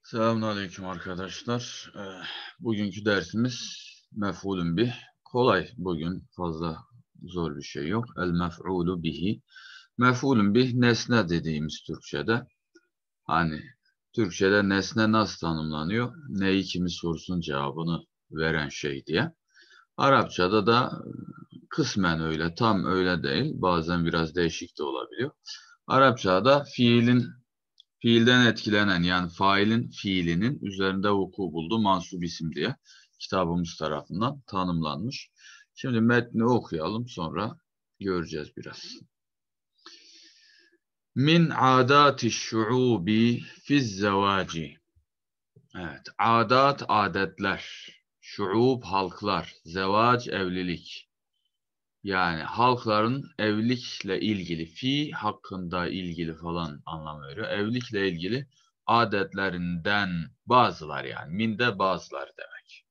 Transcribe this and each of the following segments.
Selamünaleyküm arkadaşlar. Bugünkü dersimiz mef'ulün bih. Kolay bugün, fazla zor bir şey yok. El mef'ulu bihi. Mef'ulün bih nesne dediğimiz Türkçe'de. Hani Türkçe'de nesne nasıl tanımlanıyor? Neyi kimi sorusunun cevabını veren şey diye. Arapçada da kısmen öyle, tam öyle değil. Bazen biraz değişik de olabiliyor. Arapçada fiilden etkilenen, yani failin fiilinin üzerinde vuku bulduğu mansub isim diye kitabımız tarafından tanımlanmış. Şimdi metni okuyalım, sonra göreceğiz biraz. Min adati şuubi fiz zevaci. Evet, adat adetler, şuub halklar, zevac evlilik. Yani halkların evlilikle ilgili, fi hakkında ilgili falan anlam veriyor. Evlilikle ilgili adetlerinden bazılar, yani minde bazılar demek.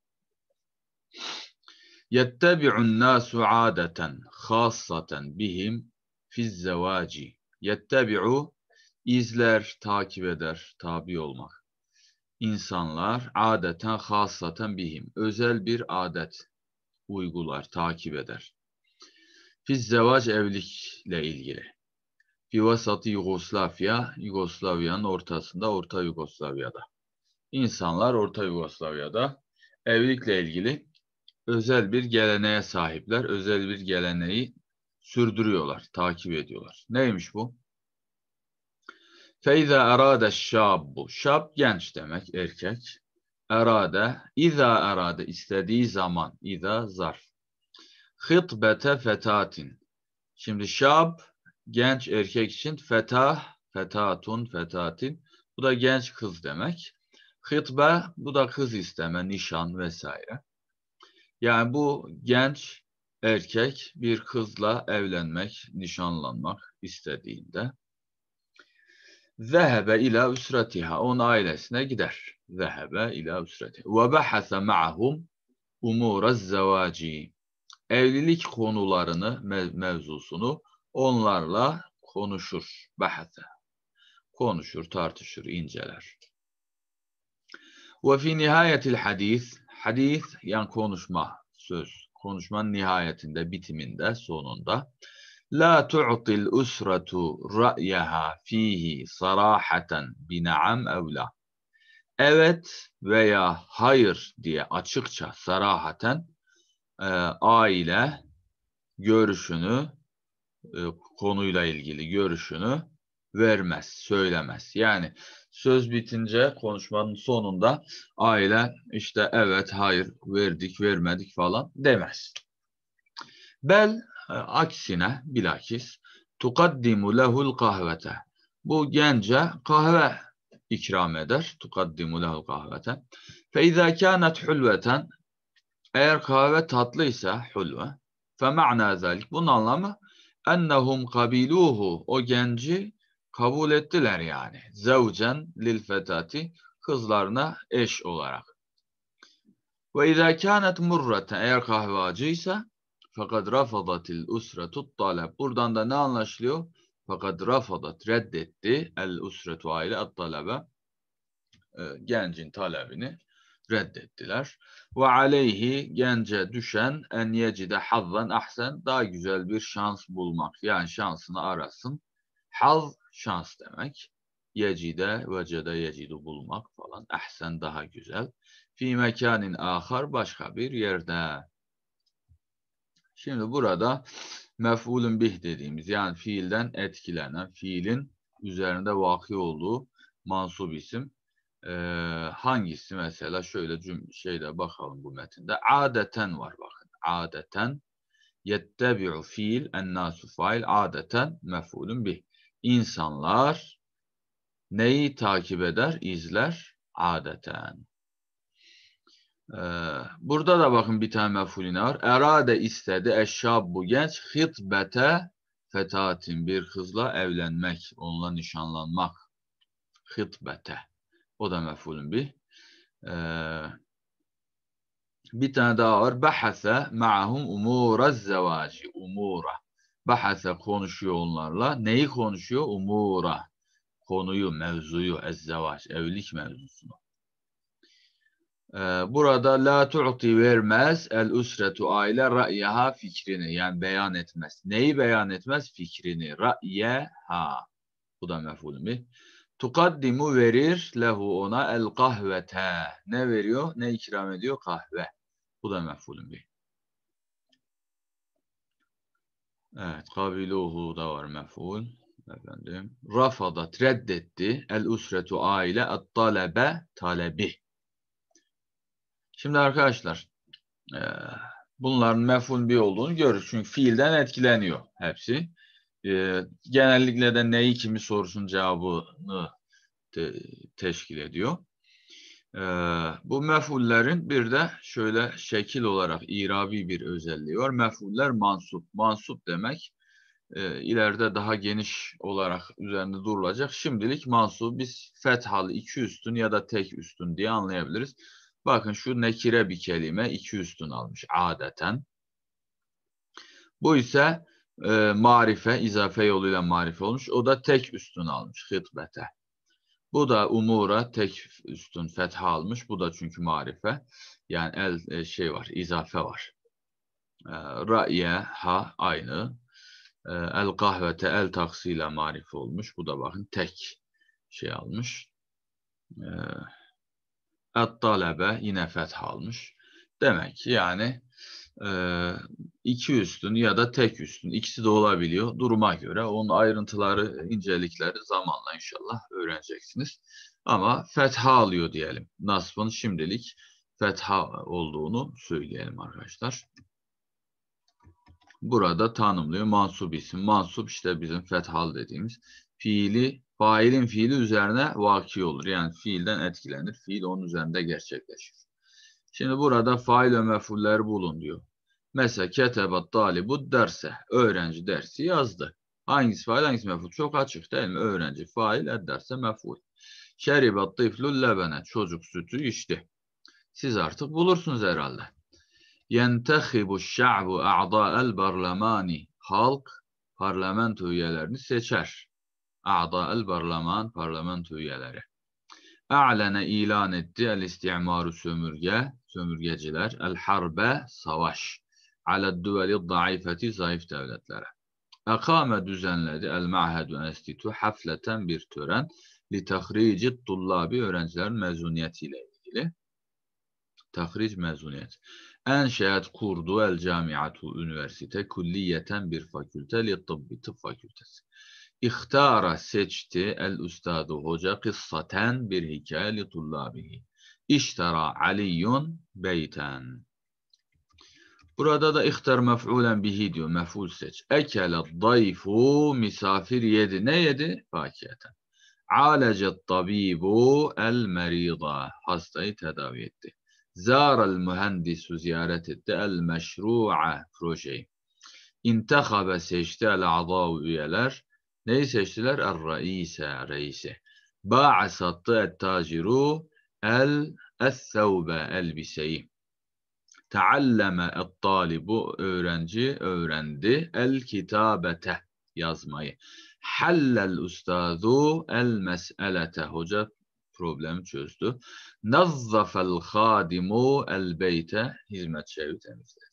Yettebi'un nasu adeten khassaten bihim fiz zevaci. Yettebi'u izler, takip eder, tabi olmak. İnsanlar adeten khassaten bihim, özel bir adet uygular, takip eder. Fiz zevac evlilikle ilgili. Fi vasatı Yugoslavya, Yugoslavya'nın ortasında, Orta Yugoslavya'da. İnsanlar Orta Yugoslavya'da evlilikle ilgili özel bir geleneğe sahipler. Özel bir geleneği sürdürüyorlar, takip ediyorlar. Neymiş bu? Feyza arade şabbu. Şab genç demek, erkek. Arade, iza arade istediği zaman, iza zarf. Hıtbete fetatin. Şimdi şab genç erkek için, fetah, fetatun, fetatin. Bu da genç kız demek. Hıtbe, bu da kız isteme, nişan vesaire. Yani bu genç erkek bir kızla evlenmek, nişanlanmak istediğinde zehebe ila üsretiha, onun ailesine gider. Zehebe ila üsretiha. Ve bahase ma'hum umurez zevaci. Evlilik konularını, mevzusunu onlarla konuşur. Bahase. Konuşur, tartışır, inceler. Ve fi nihayetil hadis. Hadis yani konuşma, söz. Konuşmanın nihayetinde, bitiminde, sonunda. La tu'til usratu ra'yaha fihi sarahaten bina'am ev la. Evet veya hayır diye açıkça, sarahaten aile görüşünü, konuyla ilgili görüşünü vermez, söylemez. Yani söz bitince, konuşmanın sonunda aile işte evet, hayır, verdik, vermedik falan demez. Bel aksine, bilakis tukaddimu lehul kahvete. Bu gence kahve ikram eder. Tukaddimu lehul kahvete. Fe izâ kânet hulveten, eğer kahve tatlıysa, hulve, fe ma'na zalik, bunun anlamı ennehum kabiluhu, o genci kabul ettiler yani. Zevcen lil fetati, kızlarına eş olarak. Ve izâ kânet murreten, eğer kahve acıysa, fakat rafadatil usretut talep. Buradan da ne anlaşılıyor? Fakat rafadat, reddetti, el usretu aile at talebe, gencin talebini reddettiler. Ve aleyhi, gence düşen, en yecide hazzan ahsen, daha güzel bir şans bulmak. Yani şansını arasın. Haz şans demek. Yecide, vecede, yecidu bulmak falan. Ahsen daha güzel. Fi mekanin ahar, başka bir yerde. Şimdi burada mef'ulün bih dediğimiz, yani fiilden etkilenen, fiilin üzerinde vakı olduğu mansub isim. Hangisi mesela, şöyle şeyde bakalım bu metinde. Adeten var, bakın. Adeten yettebi'u fiil, ennâsu fail, adeten mef'ulün bih. İnsanlar neyi takip eder, izler? Adeten. Burada da bakın bir tane mef'ulü var. Erade istedi, eşşabbu genç, hıtbete fetatin, bir kızla evlenmek, onunla nişanlanmak. Hıtbete. O da mef'ulün bih. Bir tane daha var. Bahase ma'ahum umura zevaci. Umura. Bahase konuşuyor onlarla. Neyi konuşuyor? Umura. konuyu, mevzuyu, ezzevaç, evlilik mevzusunu. Burada la tu'ti vermez, el usretu aile ra'yaha fikrini, yani beyan etmez. Neyi beyan etmez? Fikrini. Ra'yeha. Bu da mef'ulün bih. Tukaddimu verir lehu ona el kahvete. Ne veriyor? Ne ikram ediyor? Kahve. Bu da mef'ulün bih. Evet, kabiluhu da var mef'ul. Efendim. Rafada reddetti. El usretu aile et talebe talebi. Şimdi arkadaşlar bunların mef'ul bih olduğunu görürüz. Çünkü fiilden etkileniyor hepsi. Genellikle de neyi kimi sorusunun cevabını teşkil ediyor. Bu mef'ullerin bir de şöyle şekil olarak irabi bir özelliği var. Mef'uller mansup. Mansup demek ileride daha geniş olarak üzerinde durulacak. Şimdilik mansup biz fethalı iki üstün ya da tek üstün diye anlayabiliriz. Bakın şu nekire bir kelime iki üstün almış adeten. Bu ise marife, izafe yoluyla marife olmuş. O da tek üstün almış hıtbete. Bu da umura tek üstün fetha almış. Bu da çünkü marife. Yani var, izafe var. Ra'ye, ha aynı. El kahvete, el taksiyle marife olmuş. Bu da bakın tek şey almış. Et talebe yine fetha almış. Demek ki yani iki üstün ya da tek üstün ikisi de olabiliyor duruma göre. Onun ayrıntıları, incelikleri zamanla inşallah öğreneceksiniz. Ama fetha alıyor diyelim. Nasbın şimdilik fetha olduğunu söyleyelim arkadaşlar. Burada tanımlıyor mansup isim. Mansup işte bizim fethal dediğimiz fiili, failin fiili üzerine vaki olur. Yani fiilden etkilenir. Fiil onun üzerinde gerçekleşir. Şimdi burada fail ve mef'ulleri bulun diyor. Mesela ketebat talibu derse. Öğrenci dersi yazdı. Hangisi fail hangisi mef'ul? Çok açık değil mi? Öğrenci fail derse mef'ul. Şeribat tiflul lebene. Çocuk sütü içti. Siz artık bulursunuz herhalde. Yentehibu şa'bu a'da'el barlamani. Halk parlamento üyelerini seçer. A'da'el barlaman parlamento üyeleri. A'lene ilan etti el isti'maru sömürgeciler, el harbe savaş, aled düveli zayıfeti zayıf devletlere. Ekame düzenledi el ma'hedu enstitü hafleten bir tören li tahrici tullabi öğrencilerin mezuniyetiyle ilgili. Tahric mezuniyet. Enşeat kurdu el camiatu üniversite kulliyeten bir fakülte li tıbbi tıp fakültesi. İhtara seçti el ustadu hoca kıssaten bir hikaye li tullabihi. İştara Aliyun beyten. Burada da ihtar mef'ulen bihi diyor. Mef'ul seç. Ekele dayfu misafir yedi. Ne yedi? Fakiyeten. Alecet tabibu el merida. Hastayı tedavi etti. Zârel mühendisu ziyaret etti. El meşru'a projeyi. İntehabe seçti el a'dâ'u üyeler. Neyi seçtiler? Reise. Ba'a sattı et-taciru el-thevbe elbiseyi. Tealleme et-talibu öğrenci öğrendi. El-kitabete yazmayı. Hallel ustazu el-mes'elete hoca problemi çözdü. Nazzafel khadimu el-beyte hizmetçi evi temizledi.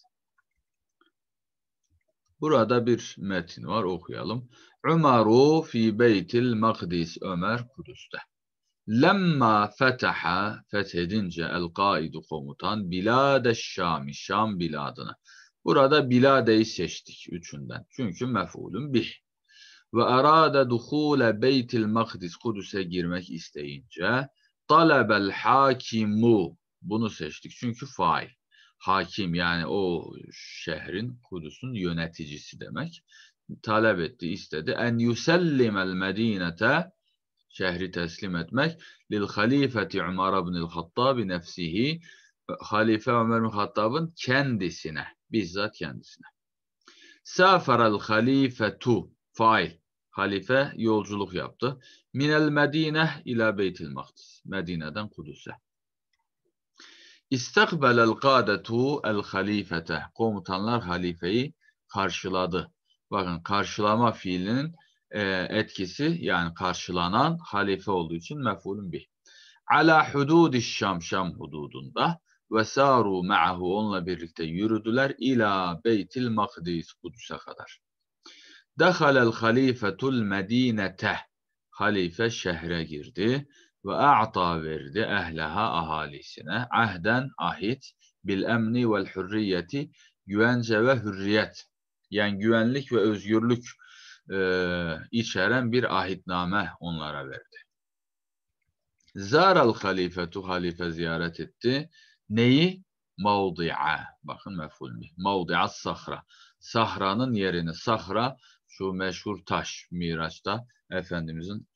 Burada bir metin var okuyalım. Umaru fi beytil makdis Ömer Kudüs'te. Lemma fetaha fethedince el-kaidu komutan bilade Şami Şam biladını. Burada biladeyi seçtik üçünden. Çünkü mef'ulün bih. Ve arada duhule beytil makdis Kudüs'e girmek isteyince talebel hakimu bunu seçtik çünkü fail. Hakim yani o şehrin, Kudüs'ün yöneticisi demek. Talep etti, istedi. En yusellimel medinete şehri teslim etmek lil halifeti Ömer ibn'l Hattab nefsihi Halife Ömer bin Hattab'ın kendisine, bizzat kendisine. Saferel halifetu fail. Halife yolculuk yaptı. Minel Medine ila Beytil Makdis. Medine'den Kudüs'e. İstakbelel kâdetu el halifete. Komutanlar halifeyi karşıladı. Bakın karşılama fiilinin etkisi yani karşılanan halife olduğu için mef'ulün bih. Ala hududi Şam hududunda ve saru ma'ahu onunla birlikte yürüdüler ila Beytil Makdis Kudüs'e kadar. Dehalel halifetul medinete halife şehre girdi ve a'ta verdi ehleha ahalisine ahden ahit bil emni vel hürriyeti güvence ve hürriyet yani güvenlik ve özgürlük içeren bir ahitname onlara verdi. Zaral halifetu halife ziyaret etti. Neyi? Mevdi'a. Bakın mef'ul bih. Mevdi'a sahra. Sahranın yerini. Sahra şu meşhur taş Miraç'ta Efendimizin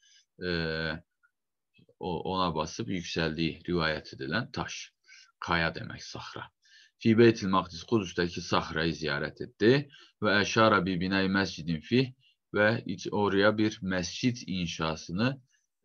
ona basıp yükseldiği rivayet edilen taş. Kaya demek sahra. Fi Beytil Makdis Kudüs'teki sahrayı ziyaret etti. Ve eşara bi binay mescidin fih ve oraya bir mescit inşasını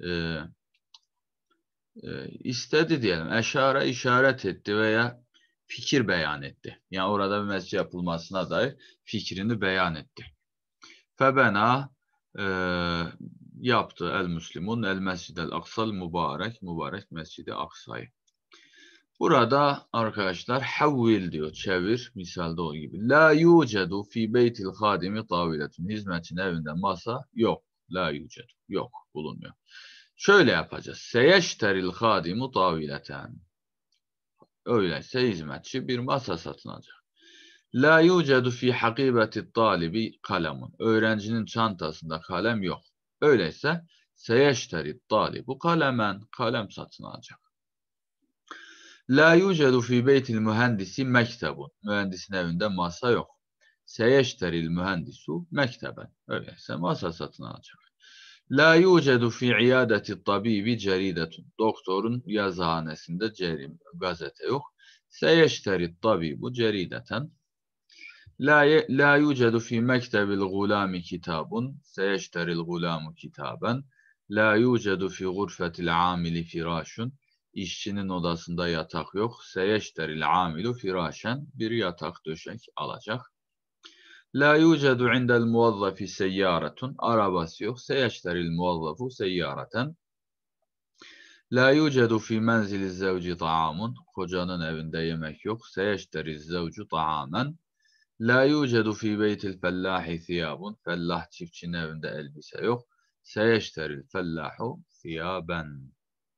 istedi diyelim. Eşare işaret etti veya fikir beyan etti. Yani orada bir mescid yapılmasına dair fikrini beyan etti. Febena yaptı el-Müslimun el-Mescid-el Aksal mübarek Mescid-i Aksa'yı. Burada arkadaşlar havvil diyor, çevir, misalde o gibi. La yucedu fi beytil hadimi taviletun. Hizmetçinin evinde masa yok. La yucedu. Yok, bulunmuyor. Şöyle yapacağız. Seyeşteril hadimu tavileten. Öyleyse hizmetçi bir masa satın alacak. La yucedu fi hakibeti talibi kalemun. Öğrencinin çantasında kalem yok. Öyleyse seyeşteri talibu kalemen. Kalem satın alacak. La yucedu fi beytil mühendisi mektebun. Mühendisin evinde masa yok. Seyeşteril mühendisu mekteben. Öyleyse masa satın alacak. La yucedu fi iadeti tabibi ceridetun. Doktorun yazıhanesinde gazete yok. Seyeşteri tabibu cerideten. La yucedu fi mektebil gulami kitabun. Seyeşteril gulamu kitaben. La yucedu fi gurfetil amili firashun. İşçinin odasında yatak yok. Seyeşteril amilu firashen. Bir yatak döşek alacak. La yucedu indel muvazzafi seyyaretun. Arabası yok. Seyeşteril muvazzafu seyyareten. La yucedu fi menzili zevci ta'amun. Kocanın evinde yemek yok. Seyeşteril zevcu ta'amen. La yucedu fi beytil fellahi thiyabun. Fellah çiftçinin evinde elbise yok. Seyeşteril fellahu thiyaben.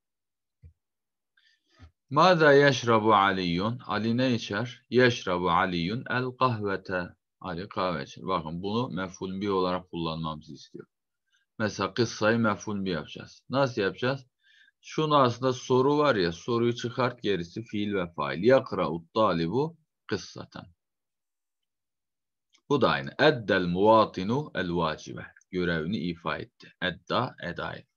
Mâzâ yeşrabu aliyyun? Ali ne içer? Yeşrabu aliyyun el kahvete. Ali kahve içer. Bakın bunu mef'ul bi olarak kullanmamızı istiyor. Mesela kıssayı mef'ul bi yapacağız. Nasıl yapacağız? Şunu aslında soru var ya, soruyu çıkart, gerisi fiil ve fail. Yakra'ut talibu kıssaten. Bu da aynı. Eddel muvatinu el vacibe. Görevini ifa etti. Eda etti.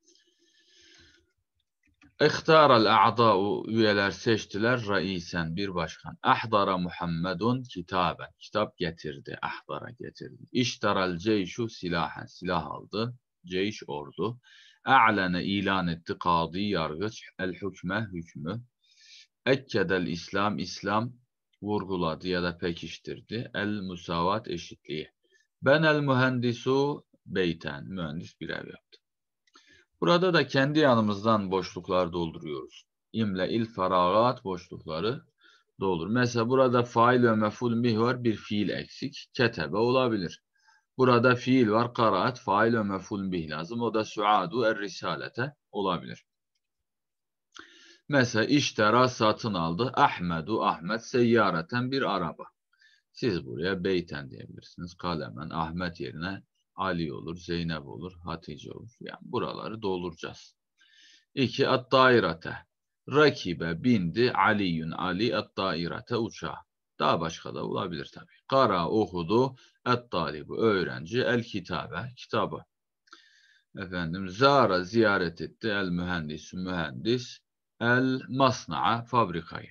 İhtara'l a'da'u üyeler seçtiler raisen bir başkan. Ahdara Muhammedun kitaben. Kitap getirdi. Ahdara getirdi. İştaral ceyşu silahen. Silah aldı. Ceyş ordu. A'lene ilan etti. Kadı yargıç. El hükme hükmü. Ekkedel İslam vurguladı ya da pekiştirdi. El musavat eşitliği. Ben el mühendisu beyten. Mühendis bir ev yaptı. Burada da kendi yanımızdan boşluklar dolduruyoruz. İmle il feragat boşlukları doldur. Mesela burada fail ve mef'ul bih var, bir fiil eksik. Ketebe olabilir. Burada fiil var, karaat, fail ve mef'ul bih lazım. O da suadu er-risalete olabilir. Mesela iştera satın aldı. Ahmet seyyareten bir araba. Siz buraya beyten diyebilirsiniz. Kalemen Ahmet yerine Ali olur, Zeynep olur, Hatice olur. Yani buraları dolduracağız. 2. At-dairate. Rakibe bindi Aliyun Ali at-dairate uçağa. Daha başka da olabilir tabii. Kara okudu et-talibu öğrenci el kitabe kitabı. Efendim zara ziyaret etti el mühendis el masna'a fabrikayı.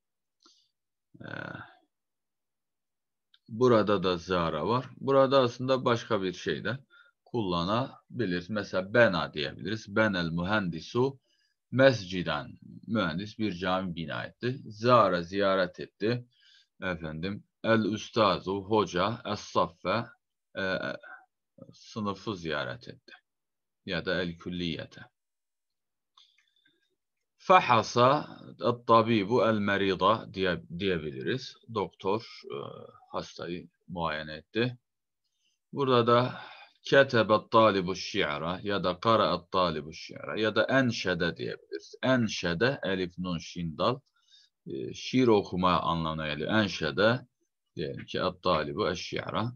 Burada da zara var. Burada aslında başka bir şey de kullanabiliriz. Mesela bena diyebiliriz. Benel mühendisu mesciden. Mühendis bir cami bina etti. Zara ziyaret etti. Efendim el üstazu hoca es-saffe sınıfı ziyaret etti. Ya da el-külliyete. Fahasa et-tabibu el-merida diyebiliriz. Doktor hastayı muayene etti. Burada da ketebet talibu şi'ra ya da qara'at talibu şi'ra ya da enşede diyebiliriz. Enşede elif nun şin dal şiir okuma anlamına geliyor. Enşede diyelim ki et-talibu eş-şi'ra.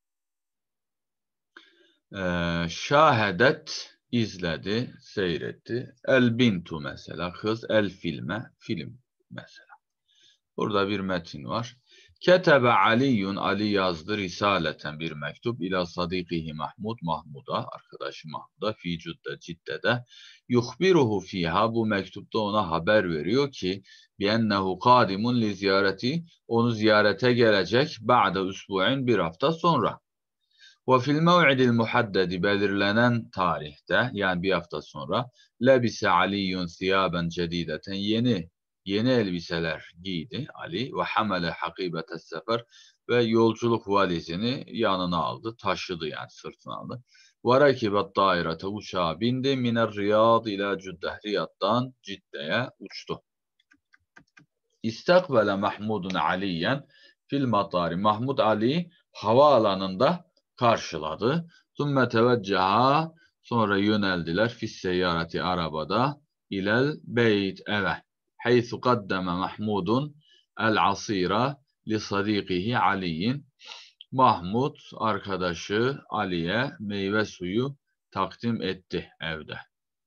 Şahedet izledi, seyretti. El bintu mesela kız, el filme film mesela. Burada bir metin var. Ketebe Aliyun, Ali yazdı risaleten bir mektup ila sadikihi Mahmud, Mahmud'a, arkadaşı Mahmud'a fi Cidde'de yuhbiruhu fiha, bu mektupta ona haber veriyor ki biennehu kadimun li ziyareti, onu ziyarete gelecek ba'de usbu'in, bir hafta sonra. Ve fil mev'idil muhaddedi, belirlenen tarihte yani bir hafta sonra lebise Aliyun siyaben cedideten, yeni elbiseler giydi Ali ve hamele hakibetes sefer, ve yolculuk valizini yanına aldı, taşıdı yani sırtına aldı. Ve rakibet dairete, uçağa bindi, miner Riyad ila Cüddeh, Riyad'dan Cidde'ye uçtu. İstakbele Mahmudun Aliyen fil matari, Mahmud Ali havaalanında karşıladı. Sümme tevecceha, sonra yöneldiler fis seyyareti, arabada, ilel beyt, eve. Haythu kaddeme Mahmudun el asira li sadikihi Aliyin, Mahmud arkadaşı Ali'ye meyve suyu takdim etti evde.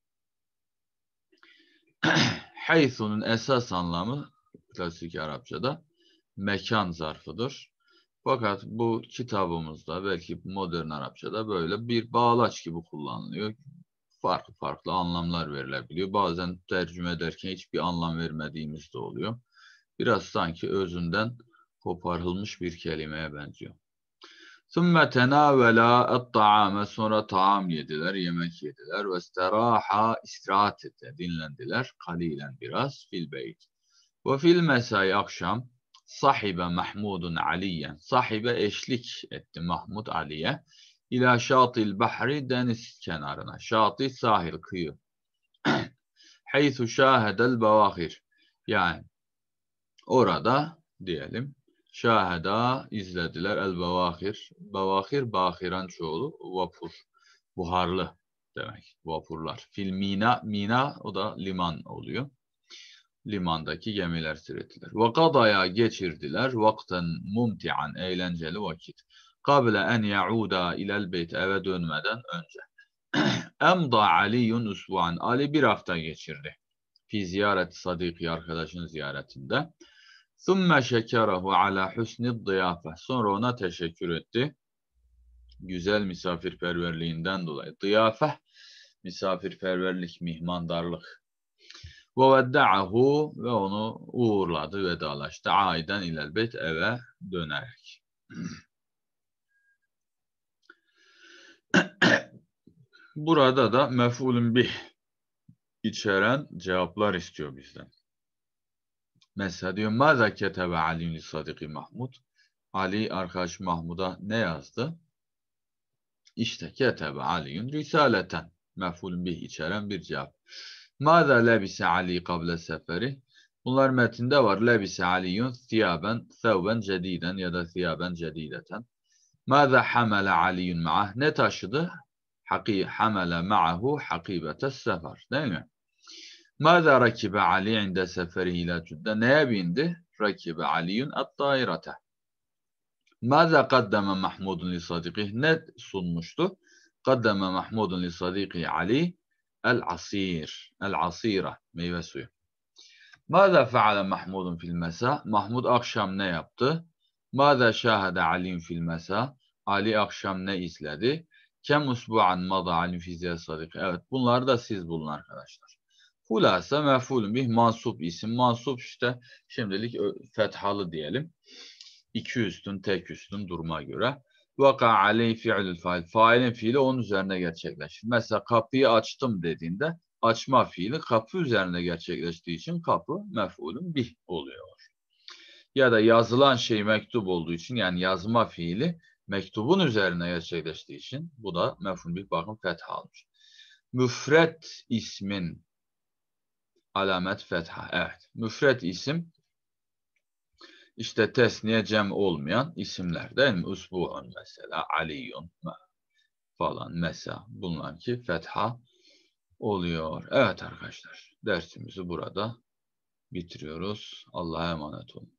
Haythu'nun esas anlamı klasik Arapçada mekan zarfıdır. Fakat bu kitabımızda belki modern Arapçada böyle bir bağlaç gibi kullanılıyor. Farklı farklı anlamlar verilebiliyor. Bazen tercüme ederken hiçbir anlam vermediğimiz de oluyor. Biraz sanki özünden koparılmış bir kelimeye benziyor. ثُمَّ تَنَاوَلَا الطَّعَامَ, sonra taam yediler, yemek yediler. وَاسْتَرَاحَا, istirahat etti, dinlendiler. Kalilen, biraz. Fil beyt. Ve fil mesai, akşam. Sahibe Mahmudun Aliyen, sahibe eşlik etti Mahmud Ali'ye. İlâ şâtil bahri, deniz kenarına. Şâti, sahil, kıyı. Haythu şâhedel bevâhir, yani orada diyelim. Şaheda, izlediler. El bevâhir, bevâhir bahiran çoğulu, vapur, buharlı demek, vapurlar. Fil mina, mina o da liman oluyor. Limandaki gemiler seyrettiler. Ve kadaya, geçirdiler. Vakten mumti'an, eğlenceli vakit. Kable en ya'uda ilel beyt, eve dönmeden önce. Emda Aliyun usbu'an, Ali bir hafta geçirdi. Fi ziyaret sadiki, arkadaşın ziyaretinde. Thumme şekerehu ala husnid diyafe, sonra ona teşekkür etti. Güzel misafirperverliğinden dolayı. Diyafe, misafirperverlik, mihmandarlık. Ve vedda'ahu, ve onu uğurladı, vedalaştı. Aiden ilel beyt, eve dönerek. Burada da mef'ulün bih içeren cevaplar istiyor bizden. Mesela diyor, Mâzâ ketebe Ali'nin sadiki Mahmud. Ali arkadaş Mahmud'a ne yazdı? İşte ketebe Ali'nin risaleten. Mef'ulün bih içeren bir cevap. Mâzâ lebise Ali kable seferi. Bunlar metinde var. Lebise Ali'nin thevben cediden ya da thiyaben cedideten. Mâzâ hamele Ali'nin ma'ah. Ne taşıdı? Hamele ma'ahu hakibetes sefer. Değil mi? Mâzâ rakibe Ali inde seferihi ila Cüdde. Neye bindi? Rakibe Ali'nin et-dairete. Mâzâ kaddeme Mahmudun li sadikih. Ne sunmuştu? Kaddeme Mahmudun li sadikih Ali el-asir. El-asira. Meyve suyu. Mâzâ feale Mahmudun fil mesâ. Mahmud akşam ne yaptı? Mâzâ şâhede Ali'nin fil mesâ. Ali akşam ne izledi? Kem usbu'an mada Ali fizye sadik. Evet, bunları da siz bulun arkadaşlar. Hulasa mef'ulün bih mansup isim. Mansup işte şimdilik fethalı diyelim. İki üstün, tek üstün duruma göre. Vaka aleyh fi'lül fail. Failin fiili onun üzerine gerçekleşir. Mesela kapıyı açtım dediğinde açma fiili kapı üzerine gerçekleştiği için kapı mef'ulün bih oluyor. Ya da yazılan şey mektup olduğu için, yani yazma fiili mektubun üzerine gerçekleştiği için bu da mef'ul bih bakın fetha almış. Müfret ismin alamet fetha. Evet. Müfret isim işte tesniye cem olmayan isimler değil mi? Usbu'un mesela, Aliyun falan mesela. Bunlar ki fetha oluyor. Evet arkadaşlar. Dersimizi burada bitiriyoruz. Allah'a emanet olun.